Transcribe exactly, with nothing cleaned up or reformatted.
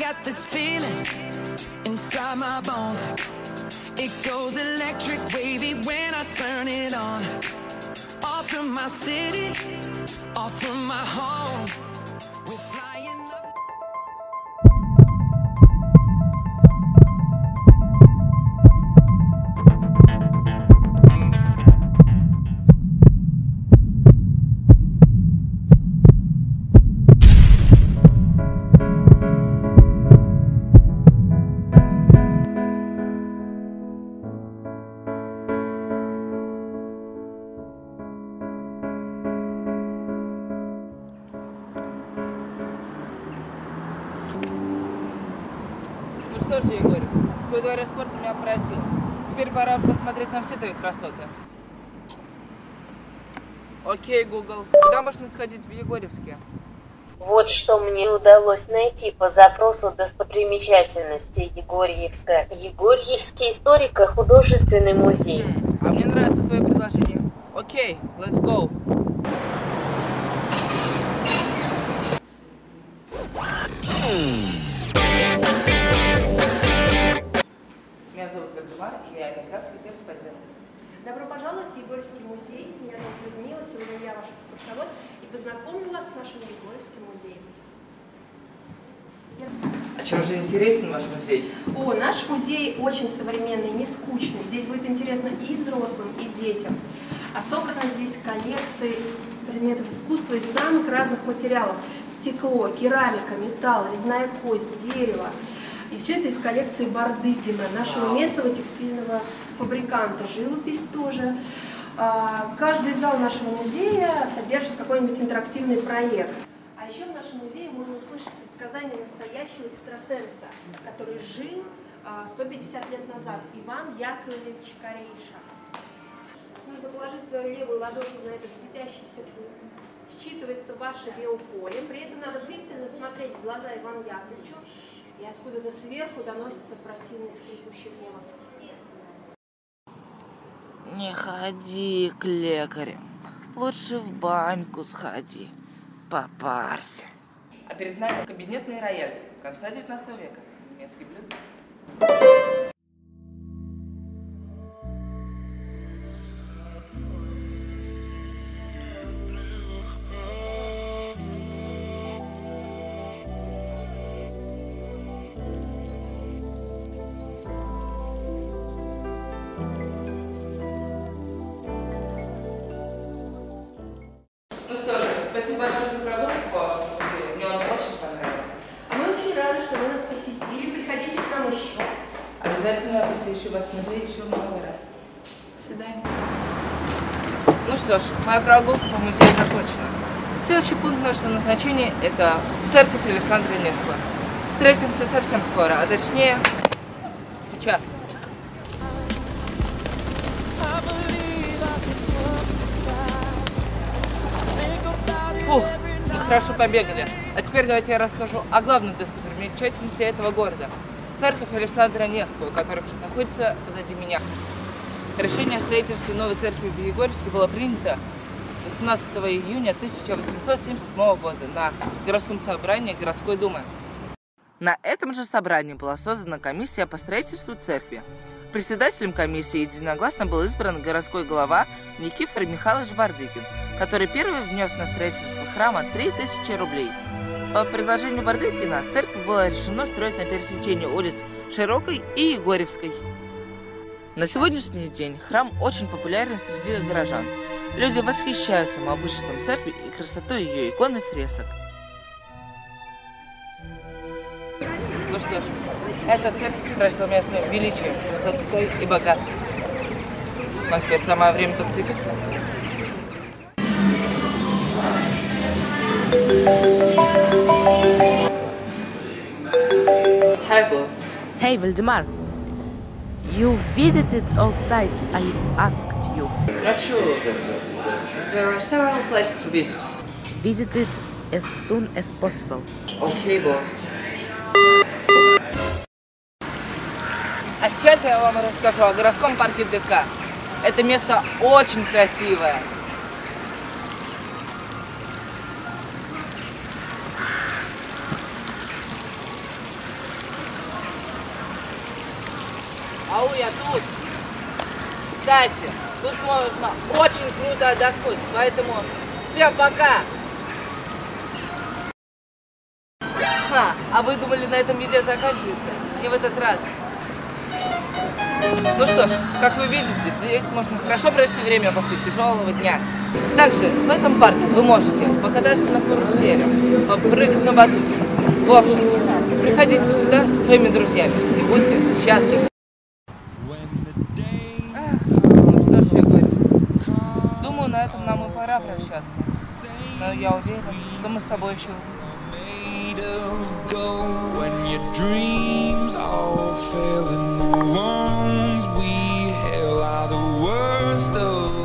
got this feeling inside my bones. It goes electric wavy when I turn it on. Off from my city, off from my home. We're flying up. Ну что же, Егорьевск, твой дворец спорта меня просил. Теперь пора посмотреть на все твои красоты. Окей, Google, куда можно сходить в Егорьевске? Вот что мне удалось найти по запросу достопримечательности Егорьевска. Егорьевский историко-художественный музей. Хм, а мне нравится твое предложение. Окей, let's go. Меня зовут Вальдемар, и я американский корреспондент. Добро пожаловать в Егорьевский музей. Меня зовут Людмила, сегодня я ваш экскурсовод и познакомлю вас с нашим Егорьевским музеем. А чем же интересен ваш музей? О, наш музей очень современный, не скучный. Здесь будет интересно и взрослым, и детям. А собраны здесь коллекции предметов искусства из самых разных материалов. Стекло, керамика, металл, резная кость, дерево. И все это из коллекции Бардыгина, нашего местного текстильного фабриканта. Живопись тоже. Каждый зал нашего музея содержит какой-нибудь интерактивный проект. А еще в нашем музее можно услышать предсказания настоящего экстрасенса, который жил сто пятьдесят лет назад, Иван Яковлевич Корейша. Нужно положить свою левую ладошку на этот светящийся куб. Считывается ваше биополе. При этом надо пристально смотреть в глаза Ивану Яковлевичу. И откуда-то сверху доносится противный скрипучий голос. Не ходи к лекарям. Лучше в баньку сходи. Попарься. А перед нами кабинетный рояль конца девятнадцатого века. Немецкий блюд. Спасибо большое за прогулку по вашему музею. Мне он очень понравился. А мы очень рады, что вы нас посетили. Приходите к нам еще. Обязательно посещу вас в музее еще много раз. До свидания. Ну что ж, моя прогулка по музею закончена. Следующий пункт нашего назначения – это церковь Александра Невского. Встретимся совсем скоро, а точнее сейчас. Фух, мы хорошо побегали. А теперь давайте я расскажу о главной достопримечательности этого города. Церковь Александра Невского, которая находится позади меня. Решение о строительстве новой церкви в Егорьевске было принято восемнадцатого июня тысяча восемьсот семьдесят седьмого года на городском собрании городской думы. На этом же собрании была создана комиссия по строительству церкви. Председателем комиссии единогласно был избран городской глава Никифор Михайлович Бардыгин, который первый внес на строительство храма три тысячи рублей. По предложению Бардыгина церковь было решено строить на пересечении улиц Широкой и Егорьевской. На сегодняшний день храм очень популярен среди горожан. Люди восхищаются могуществом церкви и красотой ее икон и фресок. Ну что ж, эта церковь поразила меня своим величием, красотой и богатством. Но теперь самое время подкрепиться. Hi, boss. Hey, Valdemar. You visited all sites I asked you. Not sure. There are several places to visit. Visit it as soon as possible. Okay, boss. А сейчас я вам расскажу о городском парке ДК. Это место очень красивое. я тут. Кстати, тут можно очень круто отдохнуть, поэтому всем пока! Ха, а вы думали, на этом видео заканчивается? Не в этот раз. Ну что ж, как вы видите, здесь можно хорошо провести время после тяжелого дня. Также в этом парке вы можете покататься на карусели, попрыгать на батуте. В общем, приходите сюда со своими друзьями и будьте счастливы. Ну что ж, я говорю. Думаю, на этом нам и пора прощаться. Но я уверен, что мы с тобой еще when your dreams all fail and the ones we held are the worst of